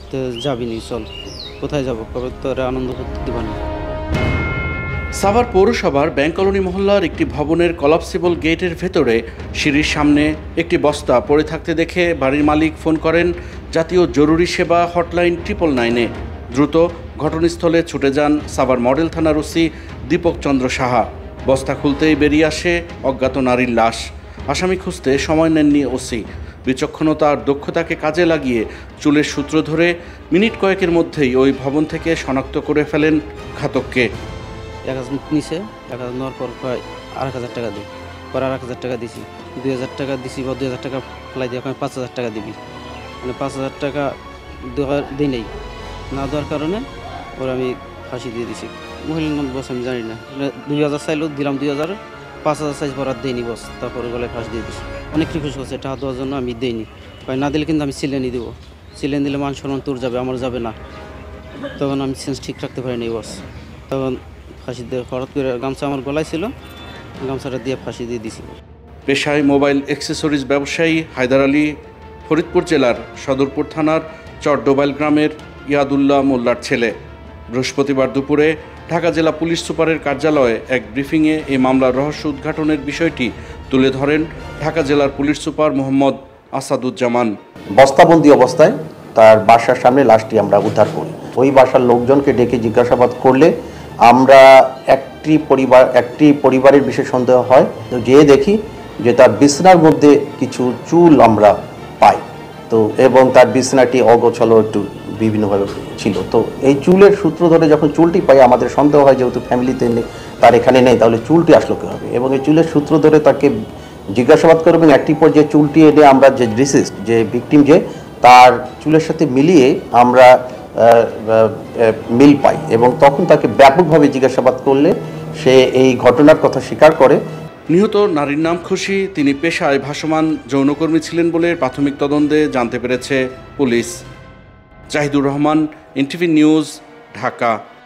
তো যাবিনি, চল। কোথায় যাব? কবে তোরা আনন্দ করতে দিবা না। সাভার পৌরসভার ব্যাংক কলোনি মহল্লার একটি ভবনের কলাপসিবল গেটের ভেতরে সিঁড়ির সামনে একটি বস্তা পড়ে থাকতে দেখে বাড়ির মালিক ফোন করেন জাতীয় জরুরি সেবা হটলাইন 999-এ। দ্রুত ঘটনাস্থলে ছুটে যান সাভার মডেল থানার ওসি দীপক চন্দ্র সাহা। বস্তা খুলতেই বেরিয়ে আসে অজ্ঞাত নারীর লাশ। আসামি খুঁজতে সময় নেননি ওসি। বিচক্ষণতা আর দক্ষতাকে কাজে লাগিয়ে চুলের সূত্র ধরে মিনিট কয়েকের মধ্যেই ওই ভবন থেকে শনাক্ত করে ফেলেন ঘাতককে। 1000 নিচে 1000 নেওয়ার পর প্রায় 1000 টাকা দিই, পরে 1000 টাকা দিছি, 2000 টাকা দিছি বা 2000 টাকা ফেলাই দিয়ে 5000 টাকা দিবি, মানে 5000 টাকা দিই নেই, না দেওয়ার কারণে ওরা আমি ফাঁসি দিয়ে দিছি। মহিলার নাম বস আমি জানি না, 2000 চাইলেও দিলাম 2000, 5000 সাইজ পর আর দিইনি বস, তারপরে গলায় ফাঁসি দিয়ে দিছি। অনেক রিকোয়েস্ট করছে টাকা দেওয়ার জন্য, আমি দিইনি, না দিলে কিন্তু আমি সিলেনি দেবো, সিলেন দিলে মান সম্মান তোর যাবে, আমার যাবে না। তখন আমি সেন্স ঠিক রাখতে পারিনি বস, তখন ফাঁসি দিয়ে হঠাৎ করে গামছা আমার গলায় ছিল, গামছাটা দিয়ে ফাঁসি দিয়ে দিছি। পেশায় মোবাইল অ্যাক্সেসরিজ ব্যবসায়ী হায়দার আলী ফরিদপুর জেলার সদরপুর থানার চরডোবাইল গ্রামের ইয়াদুল্লাহ মোল্লার ছেলে। বৃহস্পতিবার দুপুরে ঢাকা জেলা পুলিশ সুপারের কার্যালয়ে এক ব্রিফিংয়ে এই মামলার রহস্য উদ্ঘাটনের বিষয়টি তুলে ধরেন ঢাকা জেলার পুলিশ সুপার মোহাম্মদ আসাদুজ্জামান। বস্তাবন্দি অবস্থায় তার বাসার সামনে লাশটি আমরা উদ্ধার করি। ওই বাসার লোকজনকে ডেকে জিজ্ঞাসাবাদ করলে আমরা একটি পরিবারের বিশেষ সন্দেহ হয়, যেয়ে দেখি যে তার বিছনার মধ্যে কিছু চুল আমরা পাই, তো এবং তার বিছনাটি অগোছালো একটু বিভিন্নভাবে ছিল। তো এই চুলের সূত্র ধরে যখন চুলটি পাই আমাদের সন্দেহ হয় যেহেতু ফ্যামিলিতে নেই, তার এখানে নেই, তাহলে চুলটি আসলো কী হবে, এবং এই চুলের সূত্র ধরে তাকে জিজ্ঞাসাবাদ করবেন। একটি পর্যায়ে চুলটি এনে আমরা যে ডিসিজড যে ভিকটিম যে তার চুলের সাথে মিলিয়ে আমরা মিল পাই, এবং তখন তাকে ব্যাপকভাবে জিজ্ঞাসাবাদ করলে সে এই ঘটনার কথা স্বীকার করে। নিহত নারীর নাম খুশি, তিনি পেশায় ভাসমান যৌনকর্মী ছিলেন বলে প্রাথমিক তদন্তে জানতে পেরেছে police. Zahidur Rahman, NTV news, Dhaka.